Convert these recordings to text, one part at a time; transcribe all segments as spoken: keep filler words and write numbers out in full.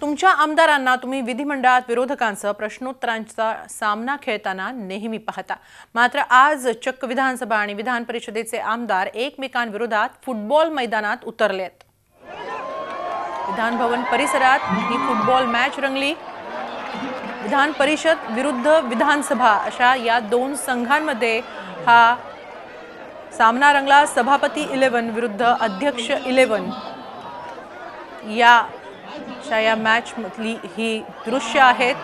तुमच्या आमदारांना तुम्ही विधिमंडळात विरोधकांसह प्रश्नोत्तरांचा सामना खेळताना नेहमी पाहता, मात्र आज चक्क विधानसभा आणि विधान परिषदेचे आमदार एकमेकांविरोधात फुटबॉल मैदानात उतरलेत। विधान भवन परिसरात ही फुटबॉल मॅच रंगली। विधान परिषद विरुद्ध विधानसभा अशा या दोन संघांमध्ये हा सामना रंगला। सभापती इलेवन विरुद्ध अध्यक्ष इलेवन या या मॅच मधली ही दृश्य आहेत।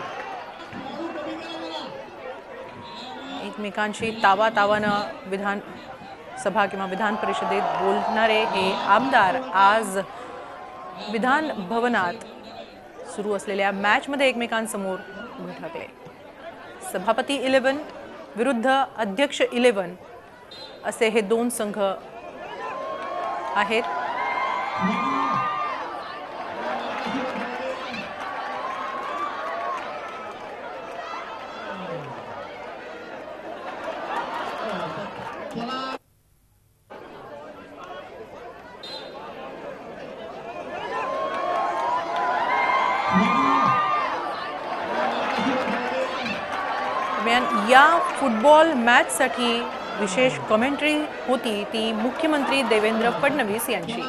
एकमेकांशी तावा तावानं विधान सभा किंवा विधान परिषदेत बोलणारे हे आमदार आज विधान भवनात सुरू असलेल्या मॅच मध्ये एकमेकांसमोर उभे ठाकले। सभापती इलेवन विरुद्ध अध्यक्ष इलेवन असे हे दोन संघ आहेत। या फुटबॉल मॅच साठी विशेष कमेंट्री होती ती मुख्यमंत्री देवेंद्र फडणवीस यांची।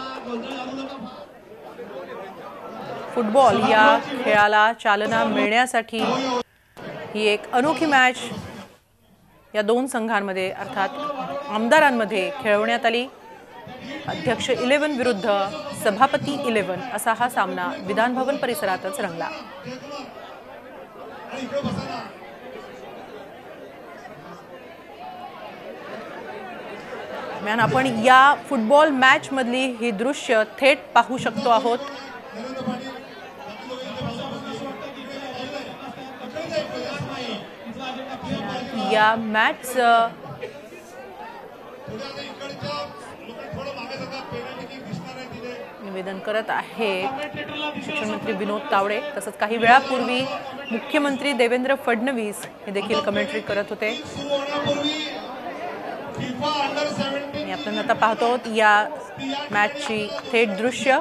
फुटबॉल या खेळाला चालना मिळण्यासाठी ही एक अनोखी मॅच या दोन संघांमध्ये अर्थात आमदारांमध्ये खेळवण्यात आली। अध्यक्ष इलेवन विरुद्ध सभापती इलेवन असा हा सामना विधान भवन परिसरातच रंगला। दरम्यान आपण या फुटबॉल मॅच मधली ही दृश्य थेट पाहू शकतो आहोत। या मॅच निवेदन करत आहे शिक्षण मंत्री विनोद तावडे। तसंच काही वेळापूर्वी मुख्यमंत्री देवेंद्र फडणवीस हे देखील कमेंट्री करत होते। आपण आता पाहतो या मॅचची थेट दृश्य।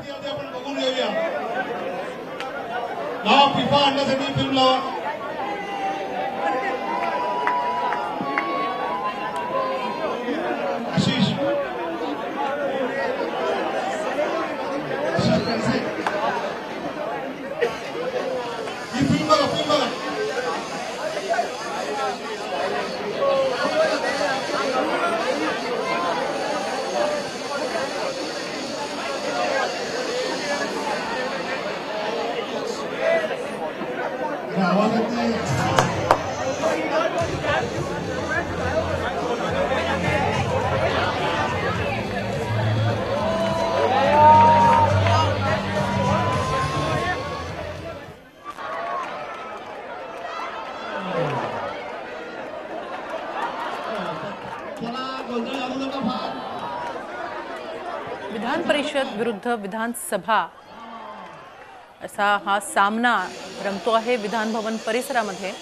विधान परिषद विरुद्ध विधानसभा असा हा सामना रंगतो आहे विधान भवन परिसरामध्ये।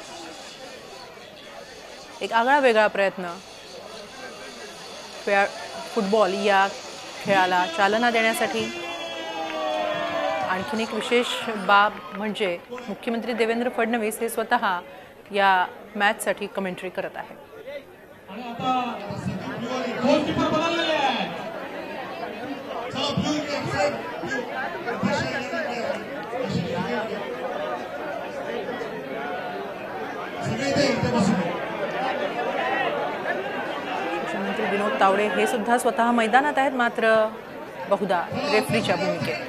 एक आगळा वेगळा प्रयत्न फुटबॉल या खेळाला चालना देण्यासाठी। आणखीन एक विशेष बाब म्हणजे मुख्यमंत्री देवेंद्र फडणवीस हे स्वतः या मॅच साठी कमेंट्री करत आहेत। मुख्यमंत्री विनोद तावडे हे सुद्धा स्वतः मैदानात आहेत, मात्र बहुधा रेफरीच्या भूमिकेत।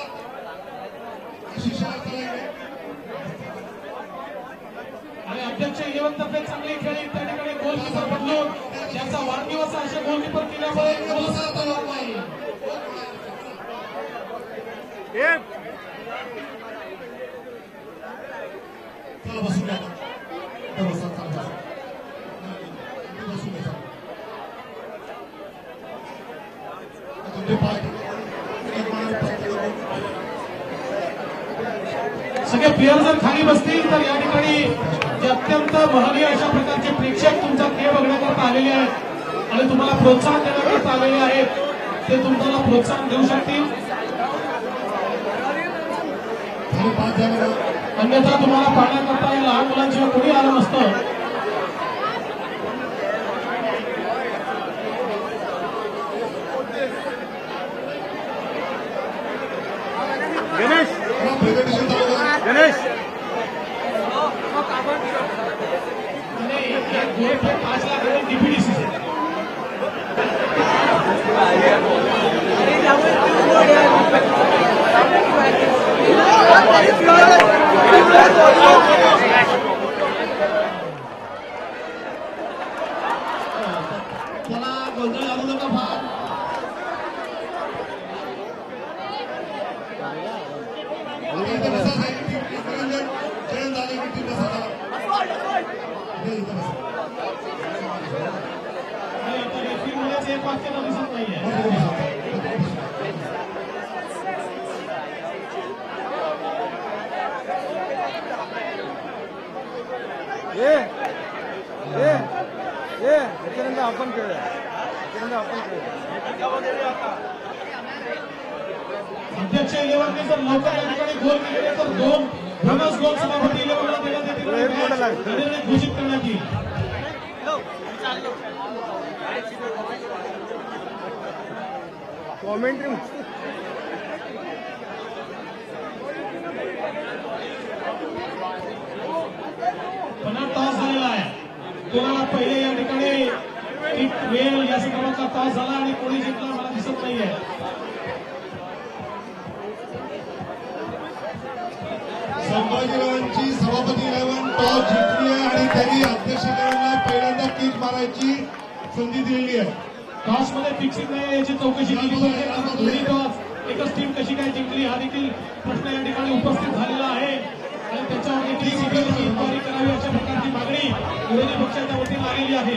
अध्यक्ष इलेवन तर्फे चांगली खेळी त्या ठिकाणी गोलकीपर बदलून त्याचा वाढदिवस असे गोलकीपर केल्यामुळे सगळे प्लेयर जर खाली बसतील तर या ठिकाणी जे अत्यंत महनीय अशा प्रकारचे प्रेक्षक तुमचा खेळ बघण्याकरता आलेले आहेत आणि तुम्हाला प्रोत्साहन देण्याकरता आलेले आहेत, ते तुम्हाला प्रोत्साहन देऊ शकतील। अन्यथा तुम्हाला पाहण्याकरता या लहान मुलांशिवाय कोणी आलं नसतं. गणेश गणेश पाच लाख डीपीडीसी त्याला गोंधळ घालू नका फार. एक वाक्य दिसत नाहीये. ये ये ये याच्यानंतर आपण खेळूया याच्यानंतर आपण खेळूया. अध्यक्ष इलेव्हनने जर लवकर या ठिकाणी गोल केले तर दोन बोनस गोल सभापती इलेव्हनला देण्यात येतील, घोषित करण्यात येईल. कॉमेंट्री पुन्हा टॉस झालेला आहे. कोणाला पहिले या ठिकाणी किक वेल या संदर्भाचा टॉस झाला आणि कोणी जिंकला मला दिसत नाहीये. संभाजीरावांची सभापती इलेव्हन टॉस जिंकली आहे आणि त्यांनी अध्यक्ष इलेव्हनला पहिल्यांदा किक मारायची संधी दिलेली आहे. टॉस मध्ये फिक्सिंग नाही याची चौकशी केली पाहिजे. दोन्ही टॉस एकच टीम कशी काय जिंकली हा देखील प्रश्न या ठिकाणी उपस्थित झालेला आहे आणि त्याच्यावर देखील सीबीआयची इन्क्वायरी करावी अशा प्रकारची मागणी विरोधी पक्षाच्या वतीने आलेली आहे.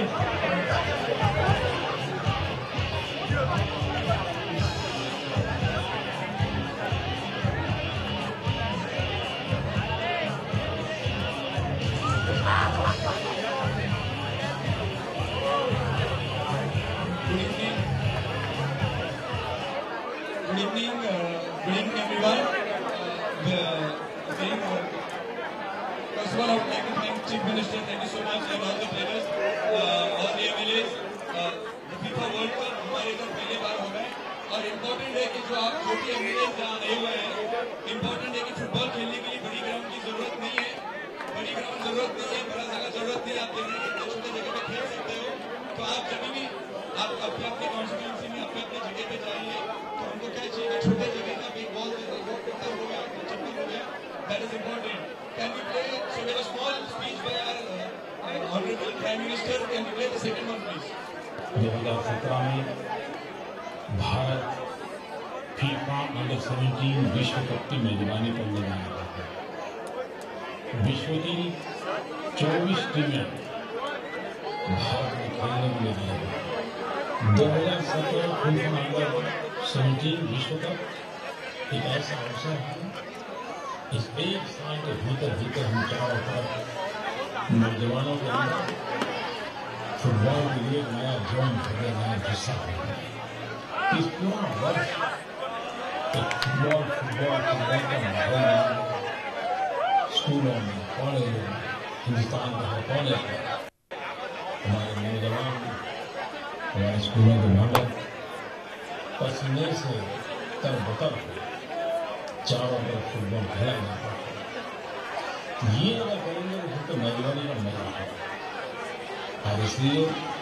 Good evening, uh, good evening everyone. Uh, the, very, uh, first of all, I would like to thank Chief Minister, thank you so much, and all the players, uh, all the M L As. Uh, the FIFA World Cup हमारे इधर पहले बार हो रहा है और important है कि जो आप जो भी M L As यहाँ आए हुए हैं, इम्पोर्टेंट है कि फुटबॉल खेलने के लिए बड़ी ग्राउंड की जरूरत नहीं है, बड़ी ग्राउंड जरूरत नहीं है, बड़ा जगह जरूरत नहीं है. आप देखिए कितने छोटे जगह पे खेल सकते हो. तो आप जब भी आप अपने अपने कॉन्स्टिट्यूंसी में अपने अपने जगह पे जाइए तो हमको क्या चाहिए कि छोटे जगह का भी बॉल हो गया चक्कर हो गया. That is important. Can we play so we have a small speech by our honourable prime minister. Can we play the second one please. दो हजार सत्रह में भारत फीफा अंडर सेवेंटीन विश्व कप की मेजबानी करने जा रहा है. विश्व की चौबीस टीमें भारत में खेलने के लिए आई है. दो हजार सत्रह फीफा अंडर सेवेंटीन विश्व कप एक ऐसा अवसर है. इस एक साल के भीतर भीतर हम चारों तरफ नौजवानों के अंदर फुटबॉल के लिए नया जोन भरने नया हिस्सा है. इस पूरा वर्ष एक फुटबॉल फुटबॉल फुटबॉल का माहौल स्कूलों में कॉलेजों में हिंदुस्तान के हर कोने में हमारे नौजवान हमारे स्कूलों के बालक पसीने से तरबतर चारों तरफ फुटबॉल खेला जाता है. ये अगर करेंगे तो मेजबानी का मजा है. और इसलिए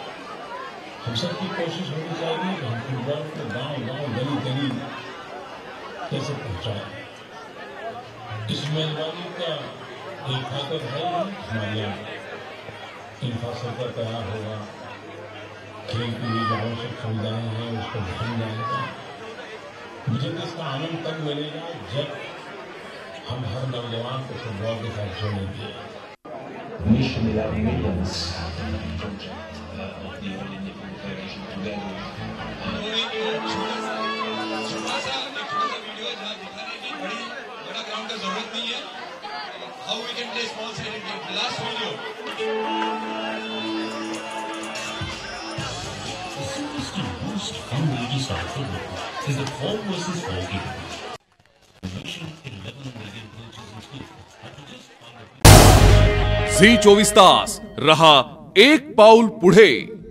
हम सबकी कोशिश होनी चाहिए कि हम फुटबॉल को गांव गांव गली गली कैसे पहुंचाएं. इस मेजबानी का एक ताकत है हमारे यहाँ इंफ्रास्ट्रक्चर तैयार होगा, खेल के लिए जो आवश्यक सुविधाएं हैं उसको ध्यान जाएगा. मुझे इसका आनंद तब मिलेगा जब हम हर नौजवान को फुटबॉल के साथ जोड़ेंगे. Mission without millions project uh, of the All India Football Federation together. छोटा सा एक छोटा सा वीडियो है जहाँ दिखाने की बड़ी बड़ा ग्राउंड का जरूरत नहीं है. How we can play small sided game. The last video. The simplest to boost fun-ready start football is the four versus four game. The Mission eleven will give Zee चोवीस तास रहा एक पाऊल पुढे.